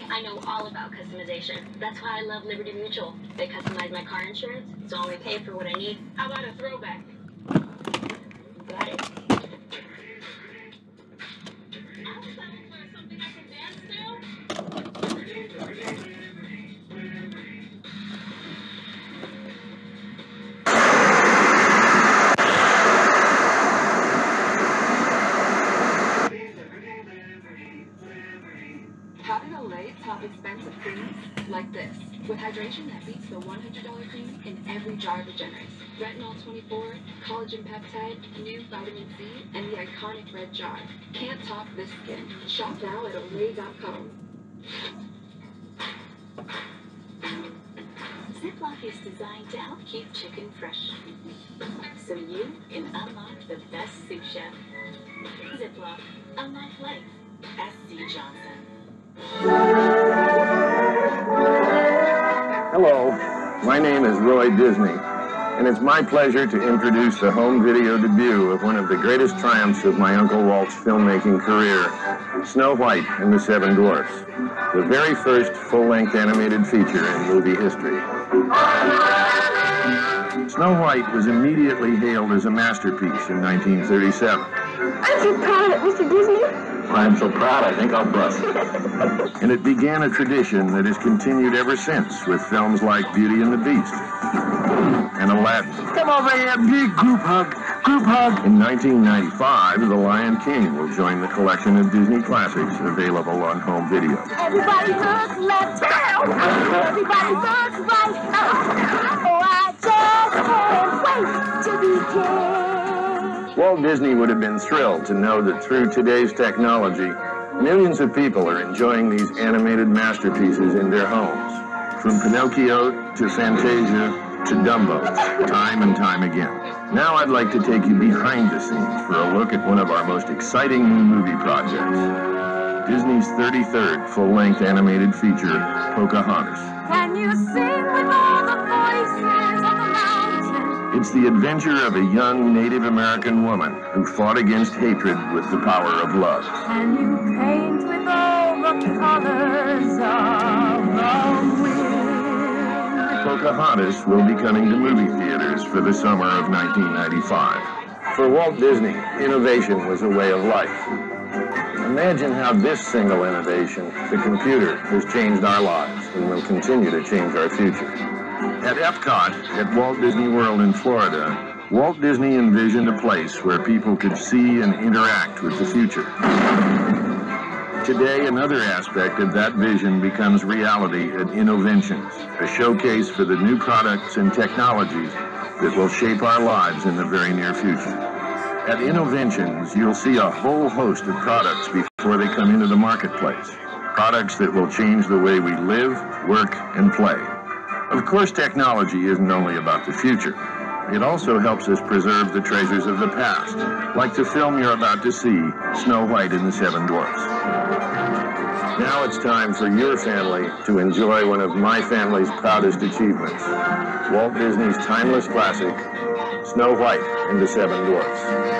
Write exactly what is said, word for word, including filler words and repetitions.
I know all about customization. That's why I love Liberty Mutual. They customize my car insurance, so I only pay for what I need. How about a throwback? Got it. I'll settle for something I can dance to. How did Olay top expensive creams like this? With hydration that beats the one hundred dollar cream in every jar of Regenerate. Retinol twenty-four, collagen peptide, new vitamin C, and the iconic red jar. Can't top this skin. Shop now at Olay dot com. Ziploc is designed to help keep chicken fresh, so you can unlock the best sous chef. Ziploc, unlock life. S C Johnson. Hello, my name is Roy Disney, and it's my pleasure to introduce the home video debut of one of the greatest triumphs of my Uncle Walt's filmmaking career, Snow White and the Seven Dwarfs, the very first full-length animated feature in movie history. Snow White was immediately hailed as a masterpiece in nineteen thirty-seven. Aren't you proud of it, Mister Disney? I'm so proud, I think I'll bust. And it began a tradition that has continued ever since with films like Beauty and the Beast and Aladdin. Come over here, big group hug, group hug. In nineteen ninety-five, The Lion King will join the collection of Disney classics available on home video. Everybody look left down. Everybody look right up. Oh, I just can't wait to be king. Walt Disney would have been thrilled to know that through today's technology, millions of people are enjoying these animated masterpieces in their homes. From Pinocchio to Fantasia to Dumbo, time and time again. Now I'd like to take you behind the scenes for a look at one of our most exciting new movie projects. Disney's thirty-third full-length animated feature, Pocahontas. Can you sing with all the voices on the mountain? It's the adventure of a young Native American woman who fought against hatred with the power of love. Can you paint with all the colors of the wind? Pocahontas will be coming to movie theaters for the summer of nineteen ninety-five. For Walt Disney, innovation was a way of life. Imagine how this single innovation, the computer, has changed our lives and will continue to change our future. At Epcot, at Walt Disney World in Florida, Walt Disney envisioned a place where people could see and interact with the future. Today, another aspect of that vision becomes reality at Innoventions, a showcase for the new products and technologies that will shape our lives in the very near future. At Innoventions, you'll see a whole host of products before they come into the marketplace. Products that will change the way we live, work, and play. Of course, technology isn't only about the future. It also helps us preserve the treasures of the past, like the film you're about to see, Snow White and the Seven Dwarfs. Now it's time for your family to enjoy one of my family's proudest achievements, Walt Disney's timeless classic, Snow White and the Seven Dwarfs.